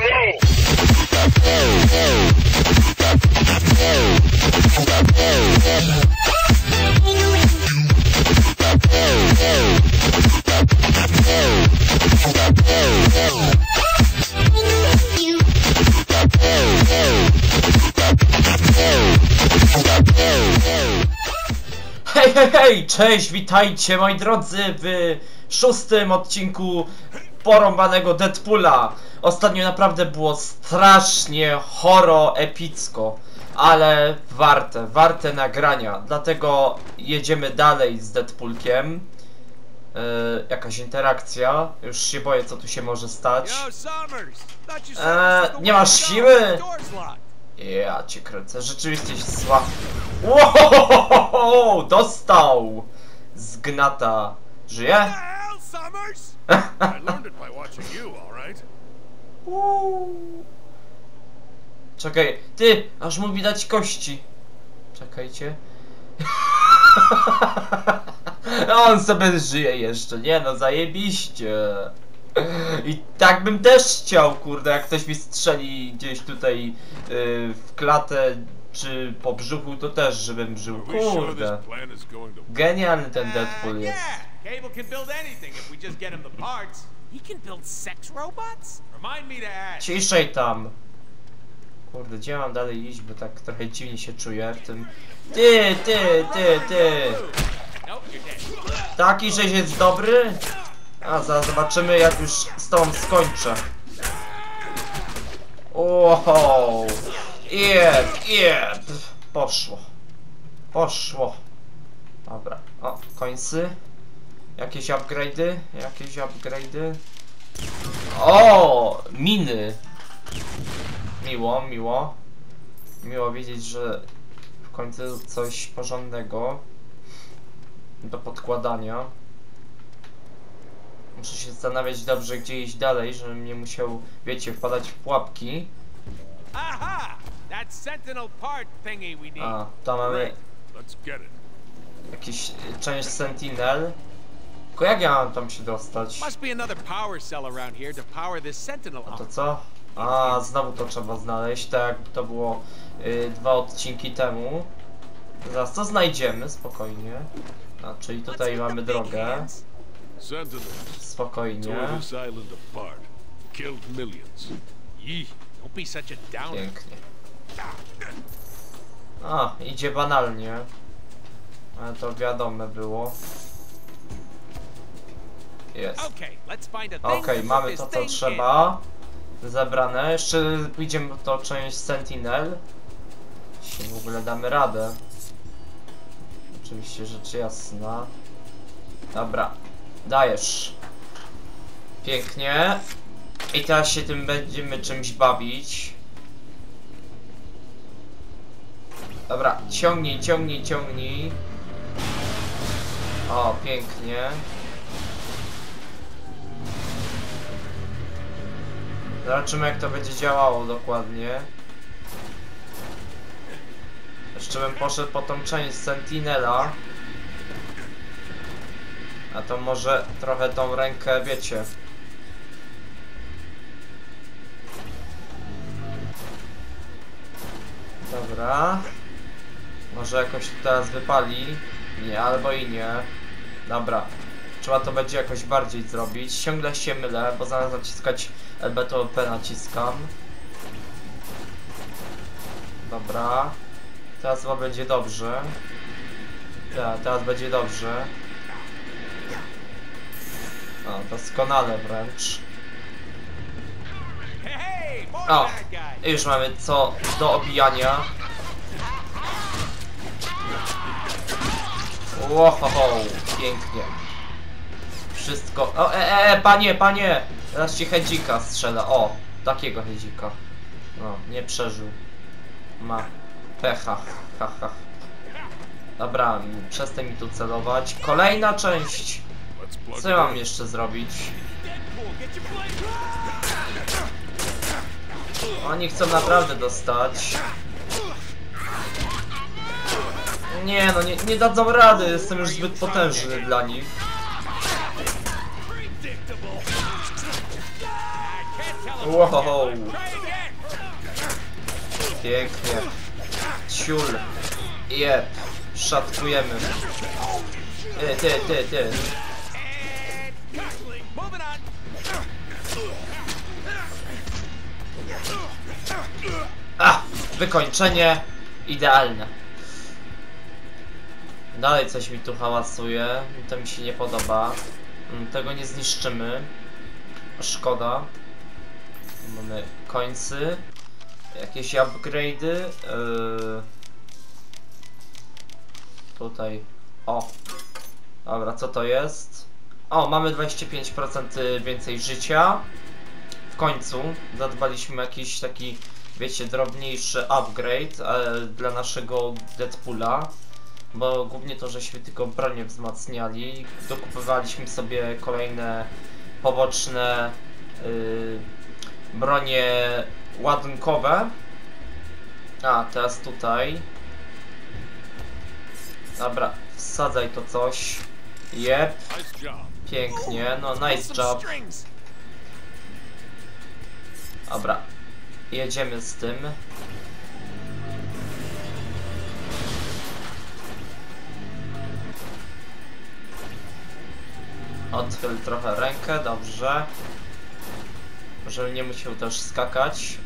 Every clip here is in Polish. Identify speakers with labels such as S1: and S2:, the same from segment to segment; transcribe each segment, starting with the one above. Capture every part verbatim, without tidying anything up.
S1: Hej, hej, hej, cześć, witajcie moi drodzy w szóstym odcinku porąbanego Deadpoola. Ostatnio naprawdę było strasznie choro, epicko, ale warte, warte nagrania, dlatego jedziemy dalej z Deadpoolkiem. Yy, jakaś interakcja, już się boję co tu się może stać. Eee, nie masz siły? Ja cię kręcę, rzeczywiście jest słabo. Wow, dostał! Zgnata. Żyje? Czekaj, ty, aż mu widać kości. Czekajcie. On sobie żyje jeszcze, nie no, zajebiście. I tak bym też chciał, kurde, jak ktoś mi strzeli gdzieś tutaj yy, w klatę czy po brzuchu, to też żebym żył, kurde. Genialny ten Deadpool jest. Ciszej tam. Kurde, gdzie mam dalej iść, bo tak trochę dziwnie się czuję w tym. Ty, ty, ty, ty. Taki, że jest dobry? A zaraz zobaczymy, jak już z tą skończę. Wow. Jeb, jeb. Poszło. Poszło. Dobra. O, końcy. Jakieś upgrade'y? Jakieś upgrade'y? O, miny. Miło, miło. Miło wiedzieć, że w końcu coś porządnego do podkładania. Muszę się zastanawiać dobrze, gdzie iść dalej, żebym nie musiał, wiecie, wpadać w pułapki. A, tam mamy jakiś część Sentinel. Tylko jak ja mam tam się dostać? A to co? A, znowu to trzeba znaleźć, tak jak to było y, dwa odcinki temu. Zaraz to znajdziemy, spokojnie. A, czyli tutaj mamy drogę. Spokojnie. Pięknie. A, idzie banalnie. Ale to wiadome było. Jest. Okej, okay, mamy to co trzeba. Zebrane. Jeszcze pójdziemy w to część Sentinel. Jeśli w ogóle damy radę. Oczywiście rzecz jasna. Dobra. Dajesz. Pięknie. I teraz się tym będziemy czymś bawić. Dobra, ciągnij, ciągnij, ciągnij. O, pięknie. Zobaczymy, jak to będzie działało dokładnie. Jeszcze bym poszedł po tą część Sentinela. A to może trochę tą rękę, wiecie. Dobra. Może jakoś teraz wypali. Nie, albo i nie. Dobra. Trzeba to będzie jakoś bardziej zrobić. Ciągle się mylę, bo zamiast naciskać L B to P naciskam. Dobra. Teraz chyba będzie dobrze. Ja, teraz będzie dobrze. O, doskonale wręcz. O, i już mamy co do obijania. Wow, pięknie. Wszystko. O, e, e, e, panie, panie! Teraz ci hedzika strzela. O, takiego hedzika. No, nie przeżył. Ma pecha. Ha, ha. Dobra, przestań mi tu celować. Kolejna część. Co ja mam jeszcze zrobić? Oni chcą naprawdę dostać. Nie no, nie, nie dadzą rady, jestem już zbyt potężny dla nich. Wow. Pięknie. Ciul. Jep. Szatkujemy. Ty, ty, ty, ty. A! Wykończenie idealne. Dalej coś mi tu hałasuje. To mi się nie podoba. Tego nie zniszczymy. Szkoda. Mamy końcy. Jakieś upgrade'y. Yy... Tutaj. O. Dobra, co to jest? O, mamy dwadzieścia pięć procent więcej życia. W końcu zadbaliśmy jakiś taki, wiecie, drobniejszy upgrade e, dla naszego Deadpoola. Bo głównie to, żeśmy tylko bronię wzmacniali. Dokupywaliśmy sobie kolejne poboczne yy, bronie ładunkowe. A, teraz tutaj. Dobra, wsadzaj to coś. Jep. Pięknie, no nice job. Dobra, jedziemy z tym. Odchyl trochę rękę, dobrze. Żeby nie musiał też skakać.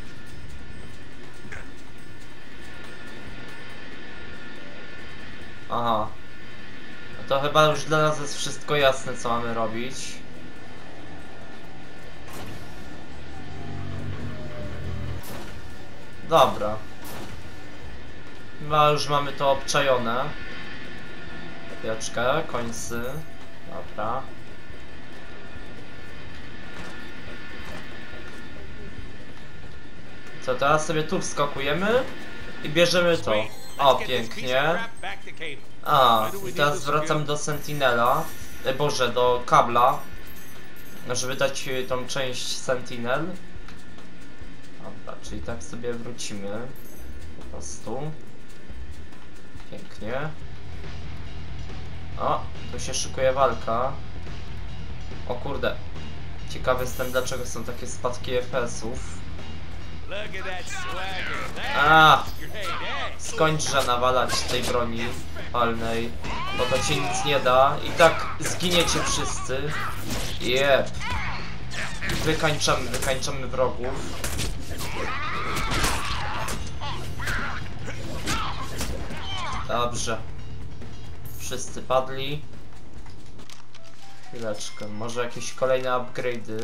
S1: Aha. No to chyba już dla nas jest wszystko jasne, co mamy robić. Dobra. Chyba już mamy to obczajone. Pieczkę, końcy. Dobra. Co, teraz sobie tu wskakujemy i bierzemy to. O, pięknie. A, i teraz wracam do Sentinela. E, Boże, do kabla. Żeby dać tą część Sentinel. Dobra, czyli tak sobie wrócimy. Po prostu. Pięknie. O, tu się szykuje walka. O kurde. Ciekawy jestem, dlaczego są takie spadki F P S-ów. A, skończę nawalać tej broni palnej, bo to ci nic nie da. I tak zginiecie wszyscy. Jep. Wykańczamy, wykańczamy wrogów. Dobrze. Wszyscy padli. Chwileczkę, może jakieś kolejne upgrade'y.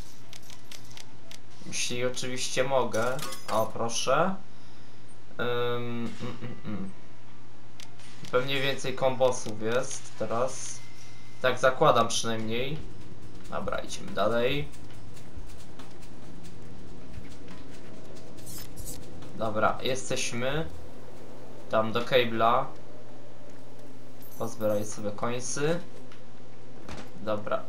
S1: Jeśli oczywiście mogę. O, proszę. Um, mm, mm, mm. Pewnie więcej kombosów jest teraz. Tak zakładam przynajmniej. Dobra, idziemy dalej. Dobra, jesteśmy. Tam do Cable'a. Pozbieraj sobie końcy. Dobra.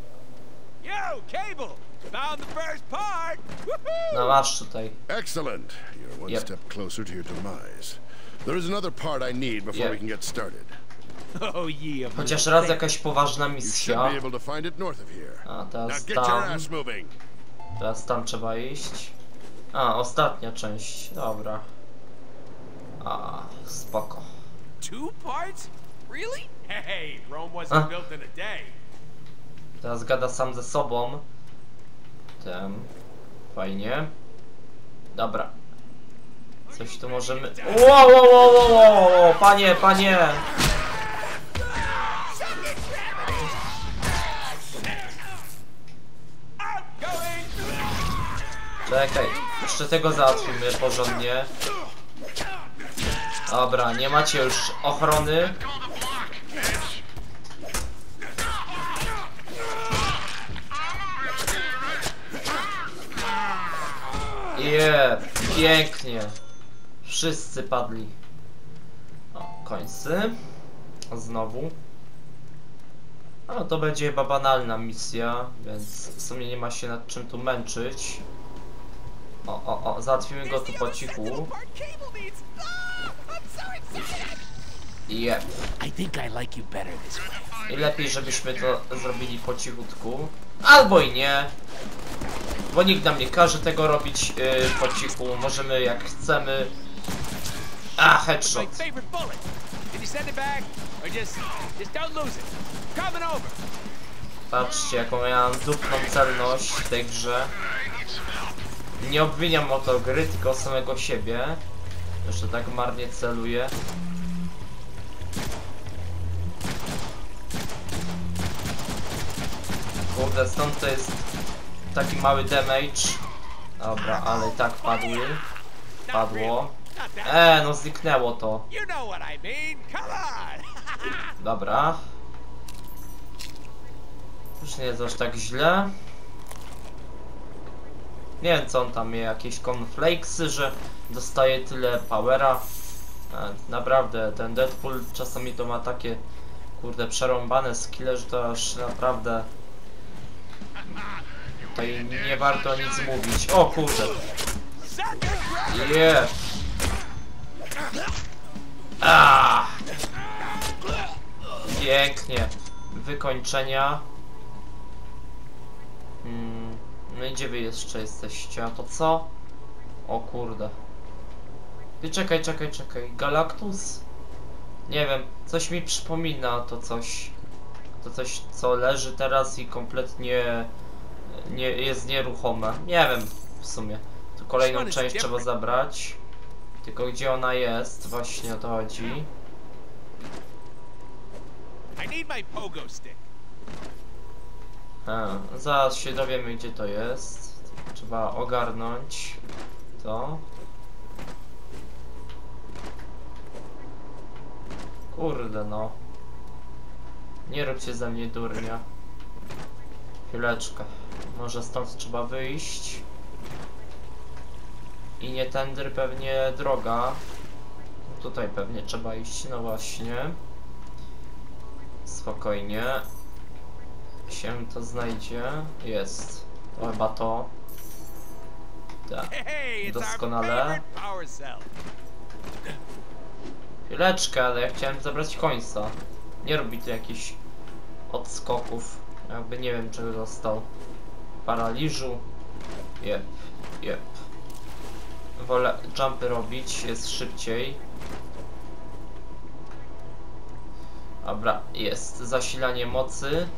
S1: No masz tutaj.
S2: Excellent. You're one
S1: Yep.
S2: step closer to your demise. There is another part I need before
S1: Yep.
S2: we can get started.
S3: Oh yeah.
S1: Chociaż raz jakaś poważna
S2: You should
S1: misja.
S2: be able to find it north of here.
S1: A
S2: Now
S1: teraz
S2: get your
S1: tam.
S2: ass moving.
S1: Teraz tam trzeba iść. A, ostatnia część. Dobra. A, spoko.
S3: Two parts? Really? Hey, Rome wasn't
S1: Ah.
S3: built in a day.
S1: Teraz gada sam ze sobą. Tem. Fajnie. Dobra. Coś tu możemy... Wow, wow, wow, wow, wow, wow, panie, panie! Czekaj, jeszcze tego załatwimy porządnie. Dobra, nie macie już ochrony. Je, pięknie. Wszyscy padli. O, końcy. Znowu. No to będzie chyba banalna misja, więc w sumie nie ma się nad czym tu męczyć. O, o, o, załatwimy go tu po cichu. Jep.
S3: I think I like you better this way.
S1: I lepiej, żebyśmy to zrobili po cichutku. Albo i nie. Bo nikt nam nie każe tego robić yy, po cichu. Możemy jak chcemy. A, headshot.
S3: My favorite bullet. Can you send it back? Or just, just don't lose it. Coming over.
S1: Patrzcie, jaką ja mam dupną celność w tej grze. Nie obwiniam o to gry, tylko samego siebie. Jeszcze tak marnie celuję. Kurde, stąd to jest taki mały damage. Dobra, ale i tak padły. Padło. E, no zniknęło to.
S3: You know what I mean. Come on.
S1: Dobra. Już nie jest aż tak źle. Nie wiem co on tam je, jakieś cornflakesy, że dostaje tyle powera. E, naprawdę, ten Deadpool czasami to ma takie kurde przerąbane skille, że to aż naprawdę tutaj nie warto nic mówić. O kurde. Yeah. Ah. Pięknie. Wykończenia. Hmm. No i gdzie wy jeszcze jesteście? A to co? O kurde. Ty czekaj, czekaj, czekaj. Galactus? Nie wiem, coś mi przypomina to coś. To coś, co leży teraz i kompletnie nie, jest nieruchome. Nie wiem w sumie. Tu kolejną część trzeba zabrać. Tylko gdzie ona jest? Właśnie o to chodzi.
S3: I need my pogo stick.
S1: A, zaraz się dowiemy gdzie to jest. Trzeba ogarnąć to. Kurde no. Nie róbcie ze mnie durnia. Chwileczkę. Może stąd trzeba wyjść. I nie tędy pewnie droga. Tutaj pewnie trzeba iść, no właśnie. Spokojnie. Się to znajdzie. Jest. To chyba to. Tak. Doskonale. Chwileczkę, ale ja chciałem zabrać końca. Nie robi tu jakichś odskoków. Jakby nie wiem czego dostał. Paraliżu. Jep, jep. Wolę jumpy robić, jest szybciej. Dobra, jest zasilanie mocy.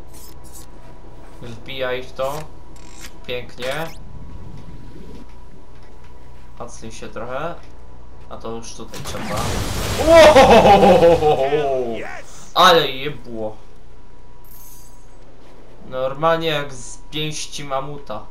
S1: Wbijaj w to. Pięknie. Odsuń się trochę. A to już tutaj trzeba. Ohohohoho! Ale jebło. Normalnie jak z pięści mamuta.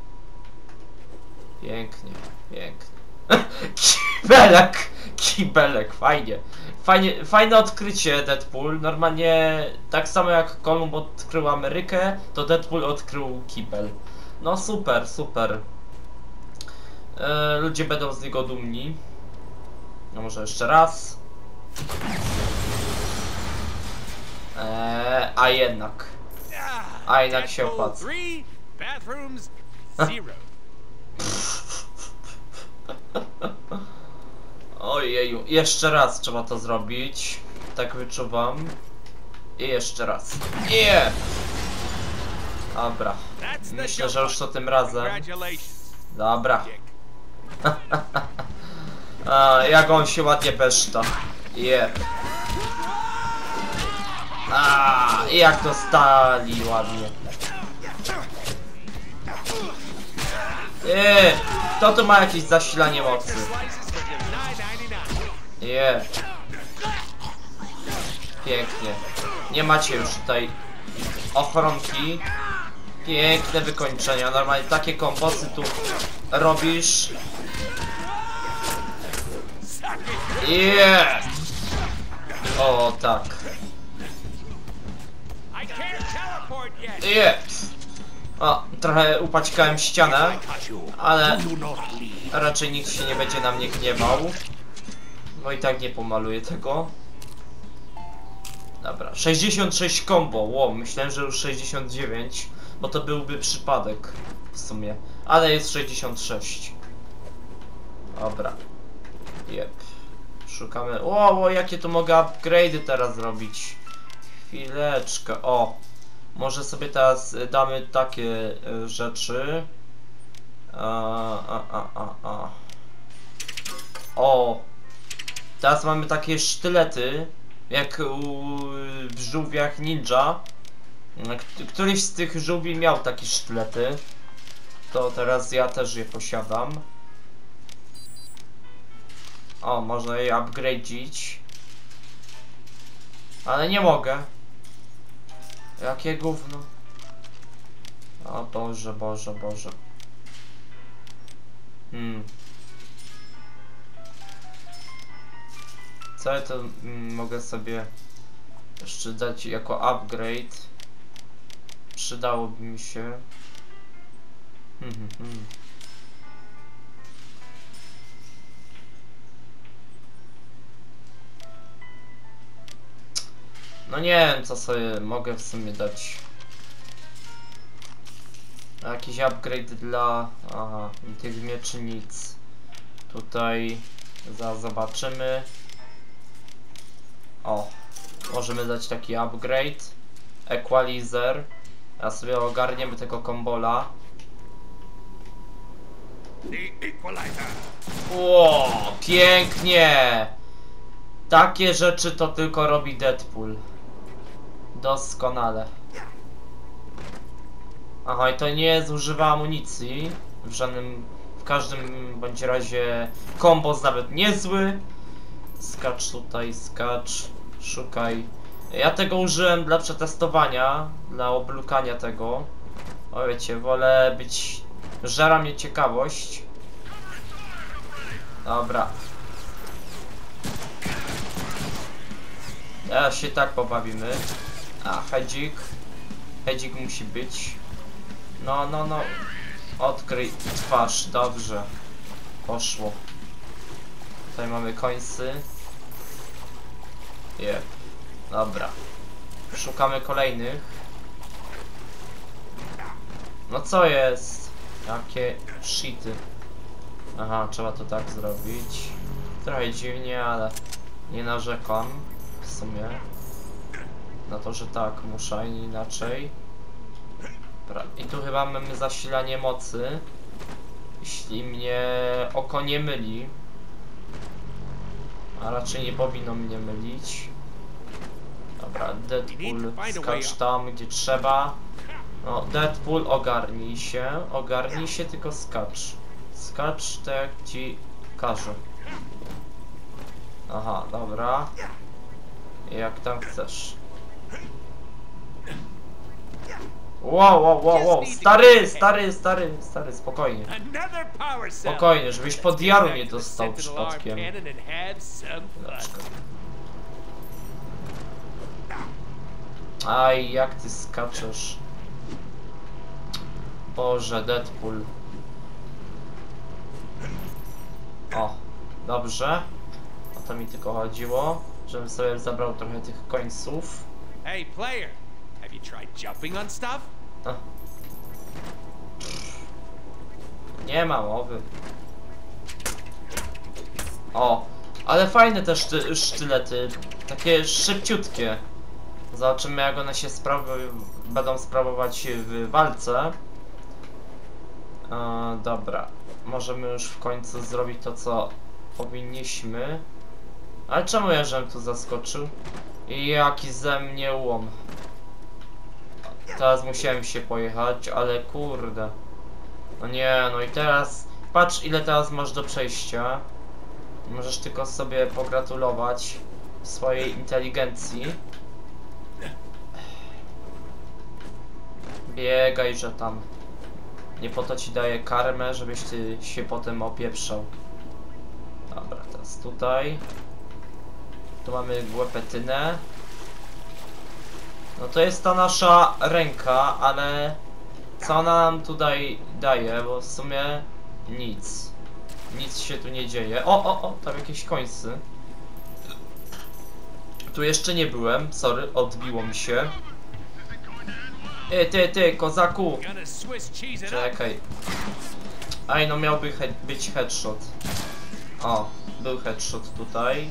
S1: Pięknie, pięknie. Kibelek! Kibelek, fajnie. Fajnie. Fajne odkrycie Deadpool. Normalnie tak samo jak Kolumb odkrył Amerykę, to Deadpool odkrył kibel. No super, super. E, ludzie będą z niego dumni. No może jeszcze raz. E, a jednak. A jednak się opłaca. Ojeju, jeszcze raz trzeba to zrobić. Tak wyczuwam. I jeszcze raz. Yeah! Dobra. Myślę, że już to tym razem. Dobra. A, jak on się ładnie beszta. Yeah. A, i jak dostali ładnie. Eee, kto tu ma jakieś zasilanie mocy? Yeah. Pięknie. Nie macie już tutaj ochronki. Piękne wykończenia. Normalnie takie kombosy tu robisz. Yeah. O tak. Yeah. O, trochę upaćkałem ścianę, ale raczej nikt się nie będzie na mnie gniewał. Bo i tak nie pomaluję tego. Dobra, sześćdziesiąt sześć combo. Wow, myślałem, że już sześćdziesiąt dziewięć, bo to byłby przypadek w sumie. Ale jest sześćdziesiąt sześć. Dobra. Jep. Szukamy. Wow, wow, jakie tu mogę upgrade'y teraz zrobić. Chwileczkę. O. Może sobie teraz damy takie y, rzeczy. A, a, a, a, a. O! Teraz mamy takie sztylety, jak u, w żółwiach ninja. Któryś z tych żółwi miał takie sztylety. To teraz ja też je posiadam. O, można je upgrade'ić. Ale nie mogę. Jakie gówno. O Boże, Boże, Boże. Hmm. Co ja to mm, mogę sobie jeszcze dać jako upgrade? Przydałoby mi się. Hmm, hmm, hmm. No nie wiem, co sobie mogę w sumie dać. Jakiś upgrade dla... Aha, tych mieczy nic. Tutaj za zobaczymy. O, możemy dać taki upgrade. Equalizer. Ja sobie ogarniemy tego kombola. Ło, pięknie! Takie rzeczy to tylko robi Deadpool. Doskonale. Aha, i to nie zużywa amunicji. W żadnym... W każdym bądź razie kombos nawet niezły. Skacz tutaj, skacz. Szukaj. Ja tego użyłem dla przetestowania. Dla oblukania tego. O wiecie, wolę być... Żera mnie ciekawość. Dobra. Teraz się tak pobawimy. A, hedzik. Hedzik musi być. No, no, no. Odkryj twarz, dobrze. Poszło. Tutaj mamy końcy. Jep. Dobra. Szukamy kolejnych. No co jest? Jakie shity. Aha, trzeba to tak zrobić. Trochę dziwnie, ale nie narzekam w sumie. Na to, że tak, muszę, a nie inaczej. Dobra. I tu chyba mamy zasilanie mocy. Jeśli mnie oko nie myli. A raczej nie powinno mnie mylić. Dobra, Deadpool, skacz tam gdzie trzeba. No, Deadpool, ogarnij się. Ogarnij się, tylko skacz. Skacz tak jak ci każę. Aha, dobra. Jak tam chcesz. Wow, wow, wow, wow. Stary, stary, stary, stary, spokojnie. Spokojnie, żebyś pod jaru nie dostał przypadkiem. Dlaczego? Aj, jak ty skaczesz. Boże, Deadpool. O, dobrze. O to mi tylko chodziło, żebym sobie zabrał trochę tych końców.
S3: Hey player, have you tried jumping on stuff?
S1: A. Nie ma mowy. O, ale fajne te szty sztylety. Takie szybciutkie. Zobaczymy, jak one się spraw będą sprawować w walce. E, dobra. Możemy już w końcu zrobić to, co powinniśmy. Ale czemu ja żem tu zaskoczył? I jaki ze mnie łom. Teraz musiałem się pojechać, ale kurde. No nie, no i teraz... Patrz, ile teraz masz do przejścia. Możesz tylko sobie pogratulować swojej inteligencji. Biegaj, że tam. Nie po to ci daję karmę, żebyś ty się potem opieprzał. Dobra, teraz tutaj. Tu mamy głepetynę. No to jest ta nasza ręka, ale co ona nam tutaj daje, bo w sumie nic. Nic się tu nie dzieje. O, o, o, tam jakieś końce. Tu jeszcze nie byłem, sorry, odbiło mi się. Ty, ty, ty, kozaku! Czekaj. Aj, no miałby he być headshot. O, był headshot tutaj.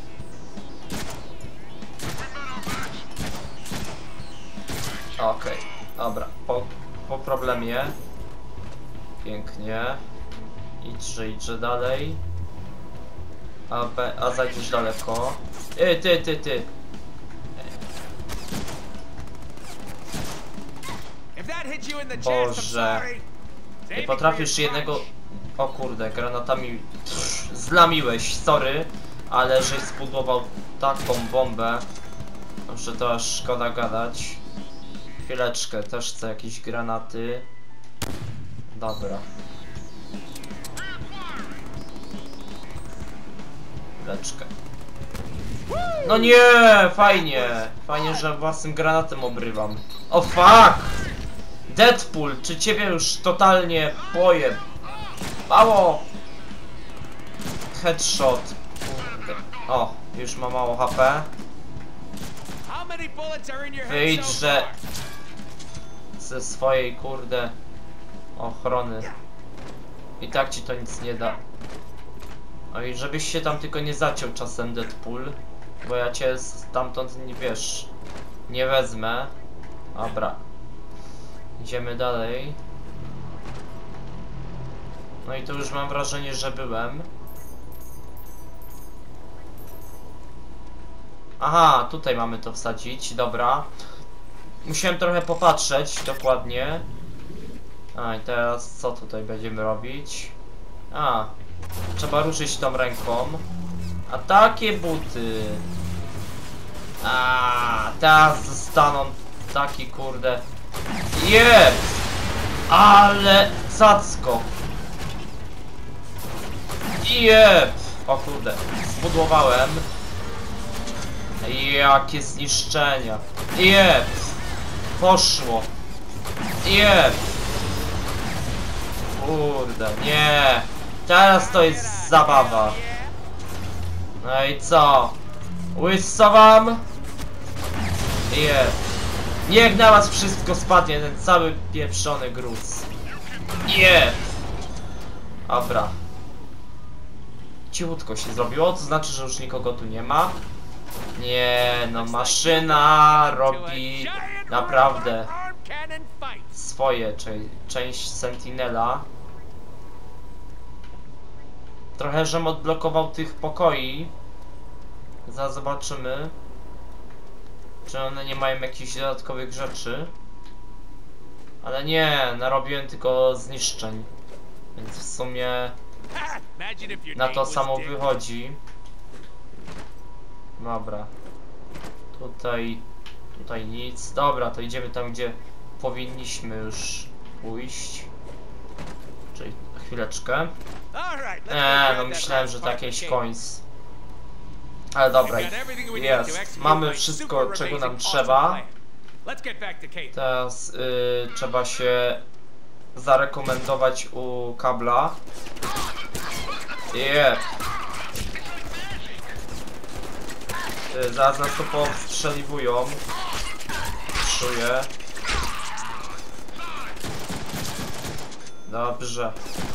S1: Okej, okay, dobra, po, po problemie. Pięknie. Idźże, idźże dalej. A, be, a zajdziesz daleko. Ej, ty, ty, ty. Boże. Nie potrafisz jednego... O kurde, granatami zlamiłeś, sorry. Ale żeś zbudował taką bombę, że to aż szkoda gadać. Chwileczkę, też chcę jakieś granaty. Dobra. Chwileczkę. No nie, fajnie. Fajnie, że własnym granatem obrywam. O fuck! Deadpool, czy ciebie już totalnie pojem? Mało! Headshot. Kurde. O, już ma mało H P. Wyjdźże ze swojej, kurde, ochrony. I tak ci to nic nie da. No i żebyś się tam tylko nie zaciął czasem, Deadpool. Bo ja cię stamtąd, nie wiesz, nie wezmę. Dobra. Idziemy dalej. No i tu już mam wrażenie, że byłem. Aha, tutaj mamy to wsadzić, dobra. Musiałem trochę popatrzeć dokładnie. A i teraz co tutaj będziemy robić? A, trzeba ruszyć tą ręką. A takie buty. A, teraz zostaną taki, kurde. Jeb! Ale cacko. Jeb! O kurde, zbudowałem. Jakie zniszczenia. Jeb! Poszło. Jeb! Kurde, nie. Teraz to jest zabawa. No i co? Łysso wam? Jeb! Niech na was wszystko spadnie, ten cały pieprzony gruz. Jeb! Dobra. Cichutko się zrobiło, to znaczy, że już nikogo tu nie ma. Nie, no maszyna robi naprawdę swoje, czyli część Sentinela. Trochę, żem odblokował tych pokoi. Zaraz zobaczymy, czy one nie mają jakichś dodatkowych rzeczy. Ale nie, narobiłem tylko zniszczeń. Więc w sumie na to samo wychodzi. Dobra. Tutaj... Tutaj nic. Dobra, to idziemy tam, gdzie powinniśmy już pójść. Czyli chwileczkę. Eee, no myślałem, że to jakieś coins. Ale dobra, jest. Mamy wszystko, czego nam trzeba. Teraz yy, trzeba się zarekomendować u kabla. Jep. Yy, zaraz nas to powstrzeliwują. Czuję. Dobrze.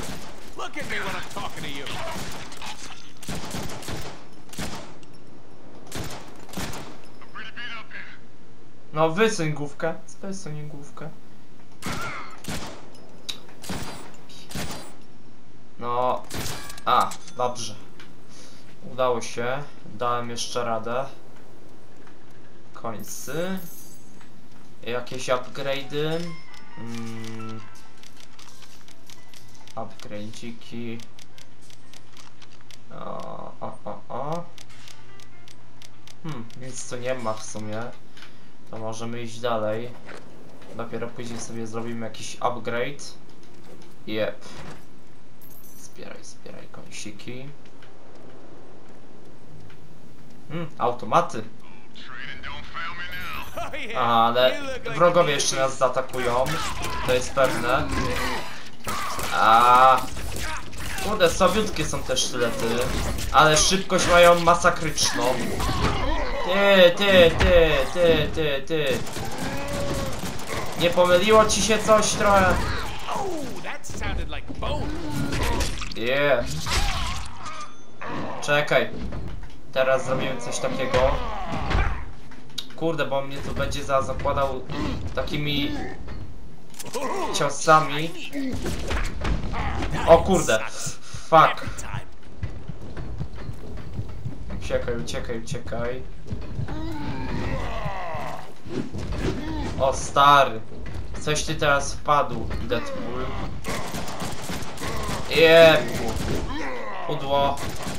S1: No wysuń główkę. Wysuń główkę. No. A, dobrze. Udało się. Dałem jeszcze radę. Końcy. Jakieś upgrade'y. Mm. Upgrade'iki. O, o, o, o. Hmm, nic tu nie ma w sumie. To możemy iść dalej. Dopiero później sobie zrobimy jakiś upgrade. Jep. Zbieraj, zbieraj końsiki. Hmm, automaty. Aha, ale wrogowie jeszcze nas zaatakują. To jest pewne. A, kurde, słabiutkie są te sztylety. Ale szybkość mają masakryczną. Ty, ty, ty, ty, ty, ty. Nie pomyliło ci się coś trochę? Yeah. Czekaj. Teraz zrobimy coś takiego. Kurde, bo mnie tu będzie za zakładał takimi ciosami. O kurde. Fuck. Uciekaj, uciekaj, uciekaj. O stary. Coś ty teraz wpadł, Deadpool. Jebu. Pudło.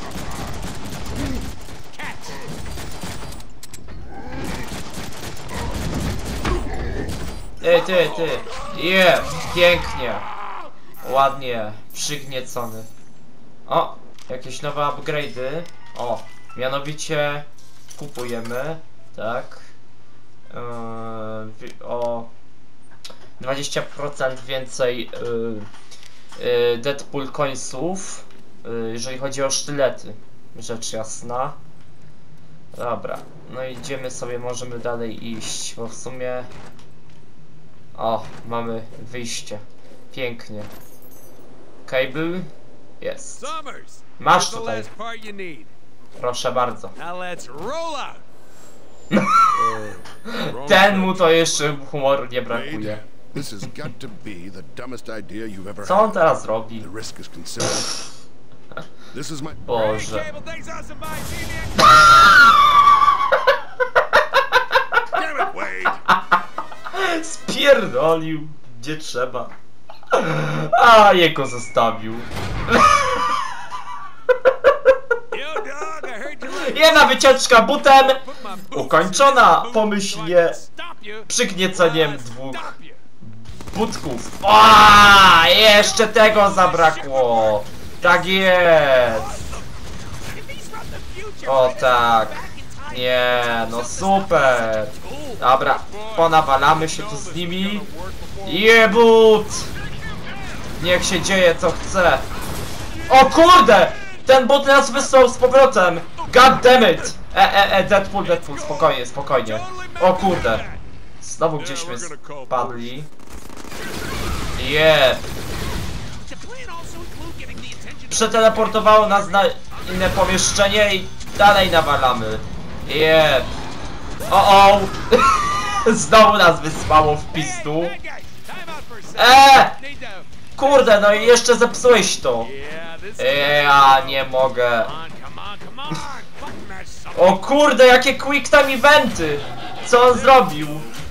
S1: Ty, ty, ty. Je, pięknie. Ładnie, przygniecony. O, jakieś nowe upgrade'y. O, mianowicie kupujemy, tak. Yy, o dwadzieścia procent więcej yy, yy, Deadpool coinsów, yy, jeżeli chodzi o sztylety. Rzecz jasna. Dobra, no idziemy sobie, możemy dalej iść, bo w sumie... O, mamy wyjście. Pięknie. Cable? Jest. Masz tutaj. Proszę bardzo. Ten mu to jeszcze humoru nie brakuje.
S2: This has got to be the dumbest idea you've ever
S1: Co on
S2: had.
S1: teraz robi?
S2: The risk is considerable. This is my
S1: Boże.
S2: Damn it, Wade!
S1: Spierdolił, gdzie trzeba. A jego zostawił. Jedna wycieczka butem ukończona pomyślnie przygnieceniem dwóch butków. O, jeszcze tego zabrakło. Tak jest. O tak. Nie, no super. Dobra, ponawalamy się tu z nimi. Jebut! Niech się dzieje co chce. O kurde! Ten but nas wysłał z powrotem. God damn it! E, e, e, Deadpool, Deadpool, spokojnie, spokojnie. O kurde. Znowu gdzieśmy spadli. Jeb. Przeteleportowało nas na inne pomieszczenie i dalej nawalamy. Jeb. O o! Znowu nas wysłało w pizdu. Eee! Kurde, no i jeszcze zepsułeś to. Eee, ja nie mogę. O kurde, jakie quick time eventy! Co on zrobił?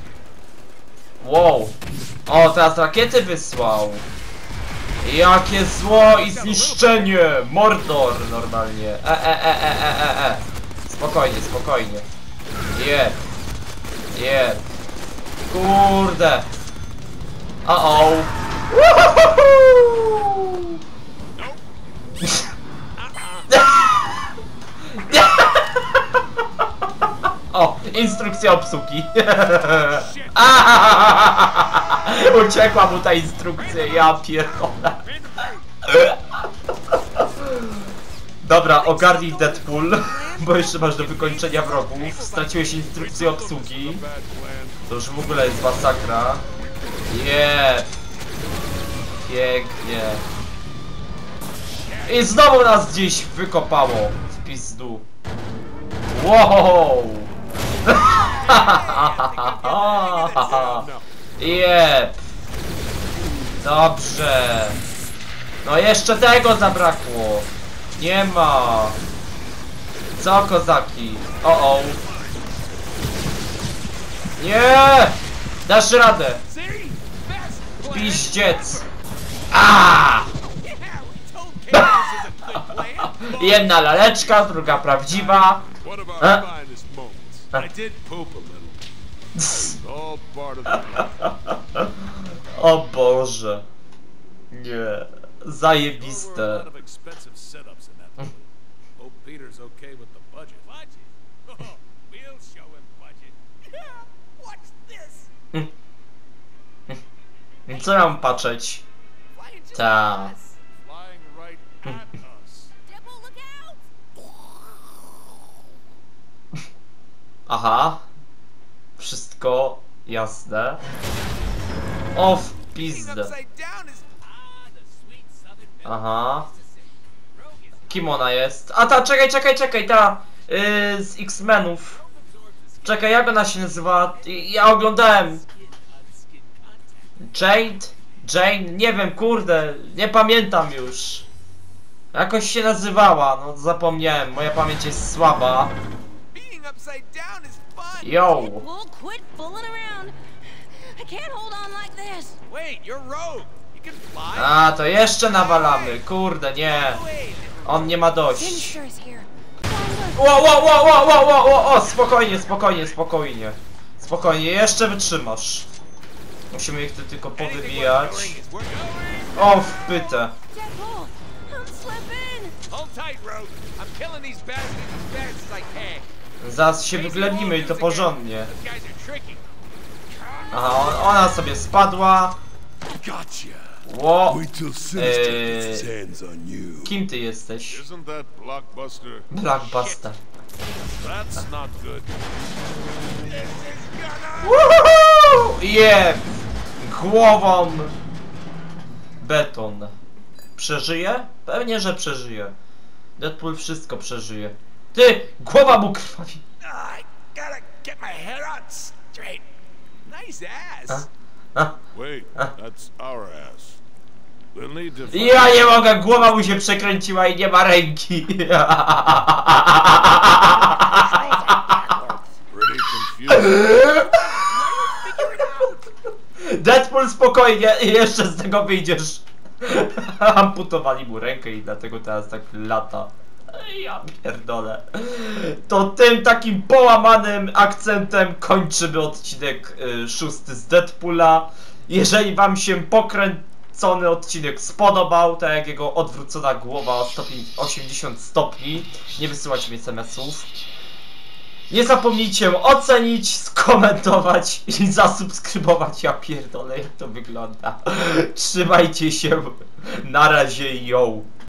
S1: Wow. O, teraz rakiety wysłał. Jakie zło i zniszczenie! Mordor normalnie. E, e, e, e, e, e, e. Spokojnie, spokojnie. Jeb. Jeb. Kurde. O o. O, instrukcja obsługi. Uciekła mu ta instrukcja, ja pierdolę. Dobra, ogarnij Deadpool, bo jeszcze masz do wykończenia wrogów. Straciłeś instrukcję obsługi. To już w ogóle jest masakra. Jeee. Pięknie. I znowu nas gdzieś wykopało w pizdu. Wow. Jep. Dobrze. No jeszcze tego zabrakło. Nie ma. Co kozaki? O o. Nie. Dasz radę. Piździec. A! Jedna laleczka, druga prawdziwa. E? O Boże. Nie. Zajebiste. Co mam patrzeć? Ta. Aha. Wszystko jasne. O w pizdę. Aha. Kim ona jest? A ta, czekaj, czekaj, czekaj, ta yy, z X-Menów. Czekaj, jak ona się nazywa? Ja oglądałem. Jade? Jane? Nie wiem, kurde, nie pamiętam już. Jakoś się nazywała, no zapomniałem, moja pamięć jest słaba.
S3: Being upside down is fun.
S1: Yo!
S4: Well, quit fooling around. I can't hold on like this.
S3: Wait, you're rogue. You can fly.
S1: A, to jeszcze nawalamy, kurde, nie.
S3: Wait.
S1: On nie ma dość.
S4: Sinister is here.
S1: Ło, ło, ło, ło, ło, ło, ło, o, spokojnie, spokojnie, spokojnie. Spokojnie, jeszcze wytrzymasz. Musimy ich tu tylko
S3: Anything worth
S1: powybijać.
S3: doing is worth doing.
S1: O, wpytę.
S4: Deadpool, I'm slipping.
S3: Hold tight, rogue. I'm killing these bastards as fast as I can.
S1: Zaraz się wyglebnimy i to porządnie.
S3: Those guys are tricky.
S1: Aha, on, ona sobie spadła.
S2: Gotcha.
S1: Ło,
S2: Wait till Sinister
S1: Eee.
S2: gets his hands on you.
S1: kim ty jesteś?
S5: Isn't that Blockbuster?
S1: Blockbuster.
S5: That's not good.
S1: Woohoo! Jeb! Głową! Beton. Przeżyje? Pewnie, że przeżyje. Deadpool wszystko przeżyje. Ty! Głowa mu krwawi!
S3: I gotta get my head on straight. Nice ass.
S1: A?
S5: Wait, that's our ass. We'll need to find
S1: Ja nie mogę! Głowa mu się przekręciła i nie ma ręki!
S5: pretty confused.
S1: Deadpool, spokojnie! Jeszcze z tego wyjdziesz! Amputowali mu rękę i dlatego teraz tak lata. Ja pierdolę. To tym takim połamanym akcentem kończymy odcinek y, szósty z Deadpoola. Jeżeli wam się pokręcony odcinek spodobał, tak jak jego odwrócona głowa o stopień osiemdziesiąt stopni, nie wysyłać mi es em esów. Nie zapomnijcie ocenić, skomentować i zasubskrybować. Ja pierdolę, jak to wygląda. Trzymajcie się. Na razie, yo.